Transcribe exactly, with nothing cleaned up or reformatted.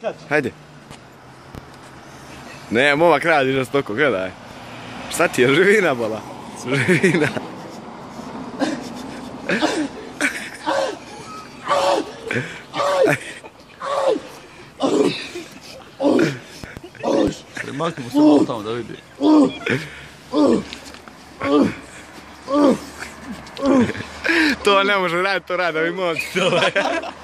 Kad? Hajde. Ne, momak radi žestoko, gledaj. Šta ti je, živina bola? Živina. Maknimo se malo tamo da vidi. To ne može raditi, to radi ovi momci dole.